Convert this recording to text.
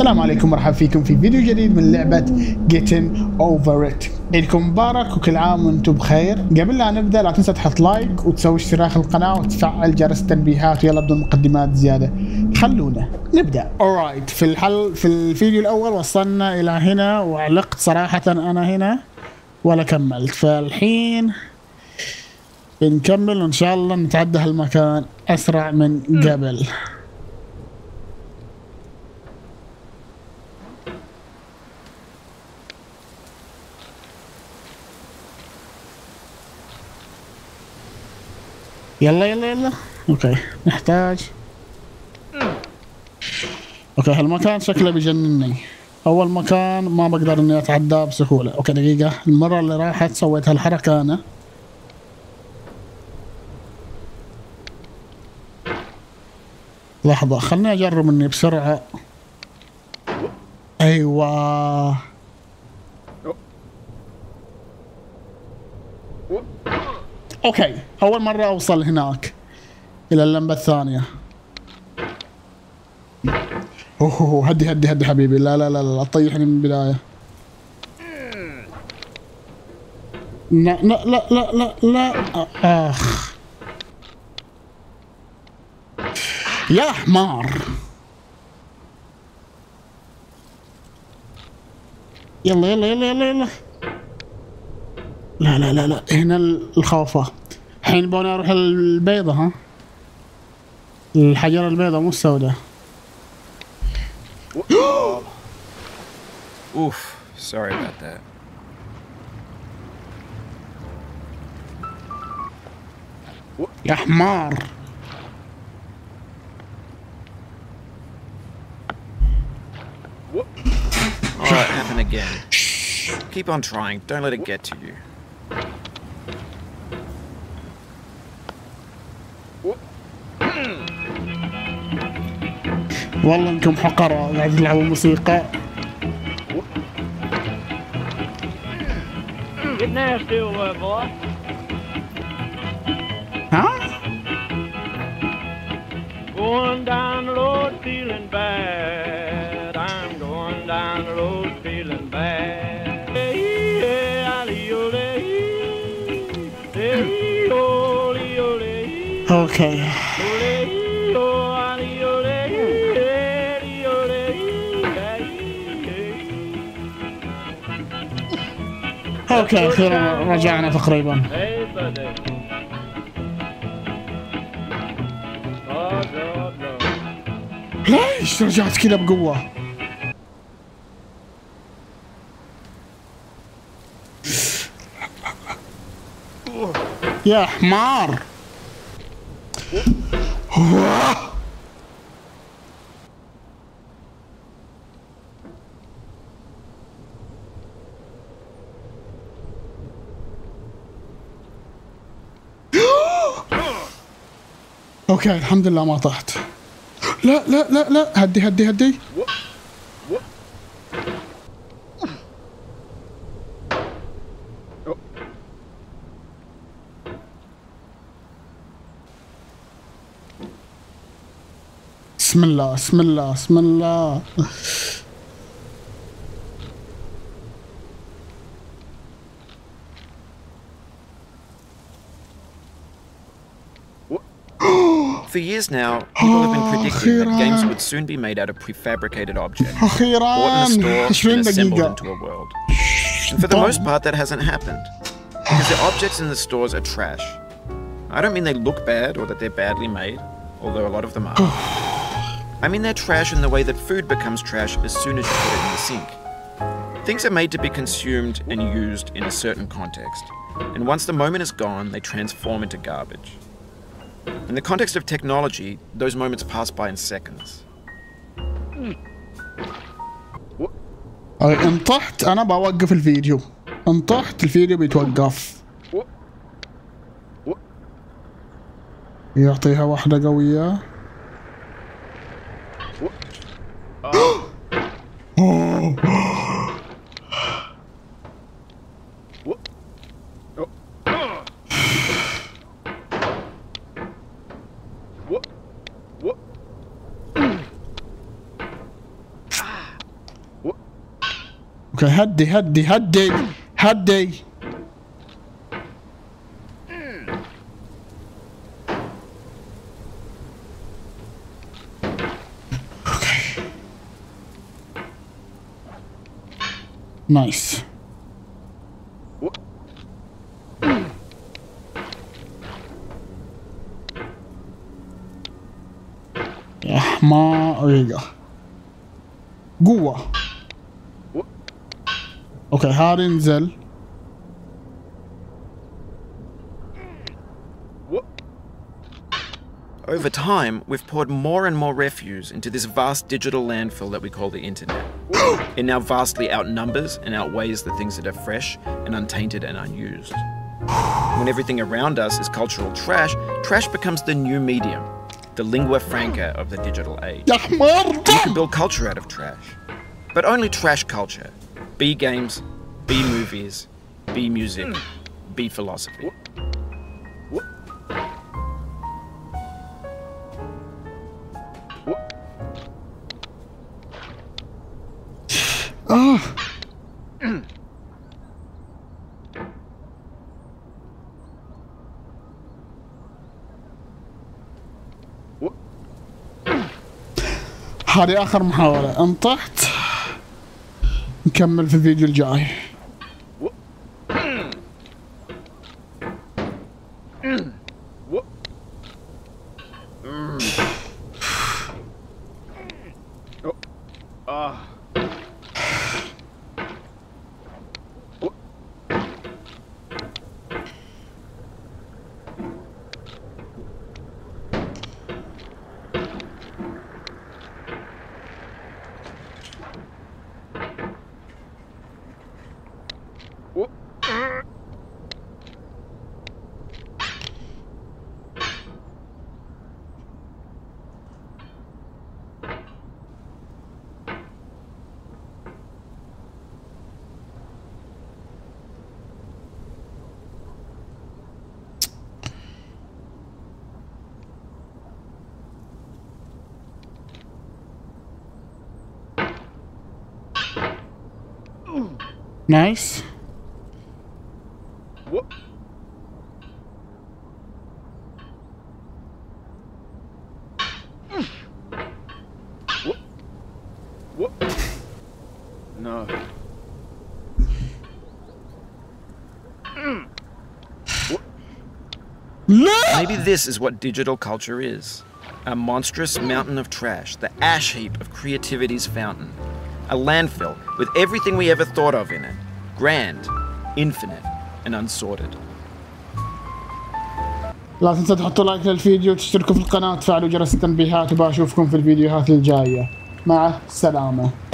السلام عليكم، مرحبا فيكم في فيديو جديد من لعبة Getting Over It. عيدكم مبارك وكل عام وانتم بخير. قبل لا نبدأ لا تنسى تحط لايك وتسوي اشتراك القناة وتفعل جرس التنبيهات، ويلا بدون مقدمات زيادة خلونا نبدأ. alright، في الفيديو الأول وصلنا إلى هنا وعلقت صراحة أنا هنا ولا كملت، فالحين بنكمل وإن شاء الله نتعدى هالمكان أسرع من قبل. يلا يلا يلا. اوكي نحتاج. اوكي هالمكان شكله بيجنني. اول مكان ما بقدر اني اتعداه بسهولة. اوكي دقيقة، المرة اللي راحت سويت هالحركة انا. لحظة خلني اجرب اني بسرعة. ايوه اوكي، اول مرة اوصل هناك الى اللمبة الثانية. اوه هدي هدي هدي حبيبي، لا لا لا لا طيحني من البداية. لا لا لا لا لا لا. اخ يا حمار. يلا يلا يلا يلا يلا. لا لا لا لا، هنا الخوفة. الحين بوني اروح البيضة، ها الحجرة البيضة مو السوداء. Oof, sorry about that. يا حمار. Oh, it happened again. Keep on trying, don't let it get to you. والله انكم حقرة قاعد تلعبوا موسيقى. Get nasty over there, boy. ها؟ Going down the road feeling bad. I'm going down the road feeling bad. Hey, ali-ole, hey, ole-ole, اوكي ole-o, ali-ole, ali-ole, اوكي اخيرا رجعنا تقريبا. hey, buddy. Oh, no, no. ليش رجعت كذا بقوة؟ يا حمار. اوكي الحمد لله ما طحت. لا لا لا لا، هدي هدي هدي. بسم الله بسم الله بسم الله. For years now, people have been predicting that games would soon be made out of prefabricated objects, bought أخيرا in a store 20 and assembled دقيقة. into a world. And for the most part, that hasn't happened, because the objects in the stores are trash. I don't mean they look bad or that they're badly made, although a lot of them are. I mean they're trash in the way that food becomes trash as soon as you put it in the sink. Things are made to be consumed and used in a certain context, and once the moment is gone, they transform into garbage. In the context of technology, those moments pass by in seconds. ان طحت انا بوقف الفيديو. ان طحت الفيديو بيتوقف. يعطيها واحدة قوية. اوكي هدي هدي هدي هدي. اوكي نايس. يا حمار قوة. اوكي هذا ينزل. Over time, we've poured more and more refuse into this vast digital landfill that we call the internet. It now vastly outnumbers and outweighs the things that are fresh and untainted and unused. When everything around us is cultural trash, trash becomes the new medium, the lingua franca of the digital age. يا حمار. You can build culture out of trash, but only trash culture. Be games, be movies, be music, be philosophy. هذه آخر محاولة، إن طحت نكمل في الفيديو الجاي. Nice. No. Maybe this is what digital culture is. A monstrous mountain of trash, the ash heap of creativity's fountain. A landfill with everything we ever thought of in it. Grand, infinite, and unsorted. لا تنسوا تحطوا لايك للفيديو وتشتركوا في القناة وتفعلوا جرس التنبيهات، وبشوفكم في الفيديوهات الجاية. مع السلامة.